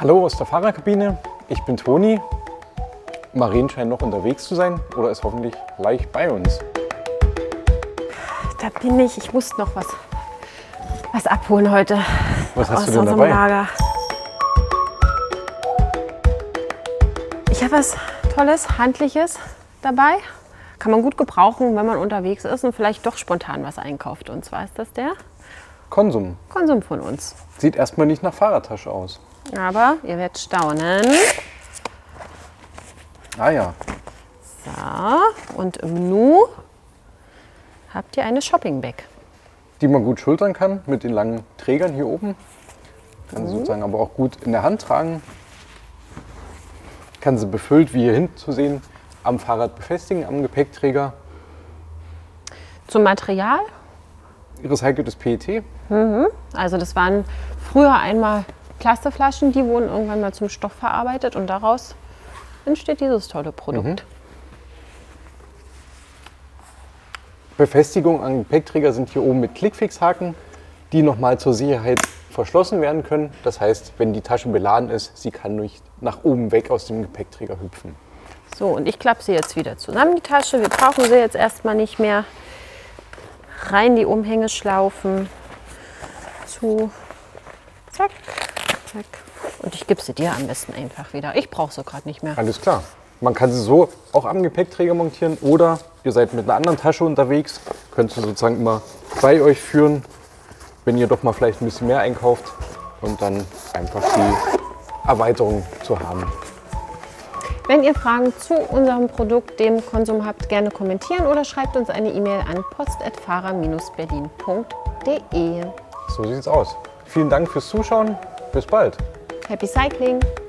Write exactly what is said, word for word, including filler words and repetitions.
Hallo aus der Fahrerkabine, ich bin Toni. Maren scheint noch unterwegs zu sein oder ist hoffentlich gleich bei uns. Da bin ich. Ich muss noch was, was abholen heute. Was hast aus du denn unserem dabei? Lager. Ich habe was Tolles, Handliches dabei. Kann man gut gebrauchen, wenn man unterwegs ist und vielleicht doch spontan was einkauft. Und zwar ist das der Konsum. Konsum von uns. Sieht erstmal nicht nach Fahrradtasche aus. Aber ihr werdet staunen. Ah ja. So, und im Nu habt ihr eine Shopping-Bag. Die man gut schultern kann mit den langen Trägern hier oben. Kann sie Mhm. sozusagen aber auch gut in der Hand tragen. Kann sie befüllt, wie hier hinten zu sehen, am Fahrrad befestigen, am Gepäckträger. Zum Material. Recyceltes P E T. Also das waren früher einmal Plastikflaschen, die wurden irgendwann mal zum Stoff verarbeitet und daraus entsteht dieses tolle Produkt. Befestigungen am Gepäckträger sind hier oben mit Klickfixhaken, die nochmal zur Sicherheit verschlossen werden können. Das heißt, wenn die Tasche beladen ist, sie kann nicht nach oben weg aus dem Gepäckträger hüpfen. So, und ich klappe sie jetzt wieder zusammen, die Tasche. Wir brauchen sie jetzt erstmal nicht mehr. Rein die Umhängeschlaufen. Zu. Zack, zack. Und ich gebe sie dir am besten einfach wieder. Ich brauche sie gerade nicht mehr. Alles klar. Man kann sie so auch am Gepäckträger montieren oder ihr seid mit einer anderen Tasche unterwegs, könnt ihr sozusagen immer bei euch führen, wenn ihr doch mal vielleicht ein bisschen mehr einkauft und dann einfach die Erweiterung zu haben. Wenn ihr Fragen zu unserem Produkt, dem Konsum habt, gerne kommentieren oder schreibt uns eine E-Mail an post at fahrer Bindestrich berlin punkt de. So sieht's aus. Vielen Dank fürs Zuschauen. Bis bald. Happy Cycling!